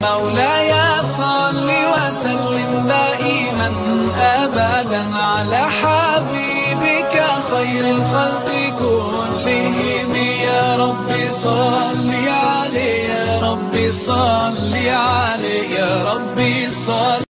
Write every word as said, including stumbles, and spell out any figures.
مولاي صل وسلم دائما أبدا على حبيبك خير الخلق كلهم. يا رب صل عليه، يا رب صل عليه، يا رب صل